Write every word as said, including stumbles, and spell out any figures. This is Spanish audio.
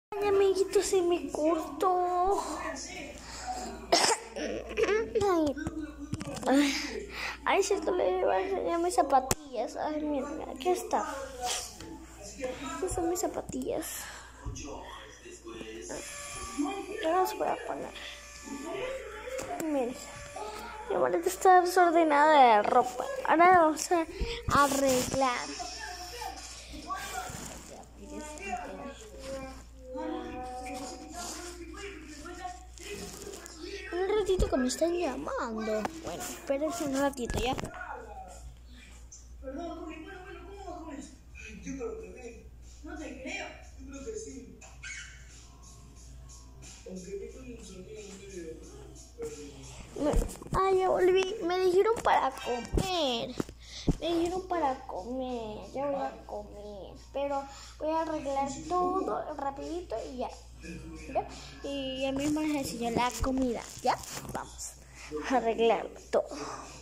Ay, amiguito, se me cortó. Ay, ay, cierto, le voy a enseñar mis zapatillas. Ay, mira, mira, aquí está. Estas son mis zapatillas. Yo las voy a poner. Miren, mi maleta está desordenada de ropa. Ahora vamos a arreglar. Un ratito que me están llamando. Bueno, espérense un ratito ya. Perdón, bueno, bueno, ¿cómo va con eso? Yo creo que sí. No te creo. Yo creo que sí. Aunque vi con un sonido medio. Ay, ya volví. Me dijeron para comer. Me dijeron para comer. Ya voy a comer. Pero voy a arreglar todo rapidito y ya. ¿Ya? Y ya mismo les enseño la comida. ¿Ya? Vamos a arreglar todo.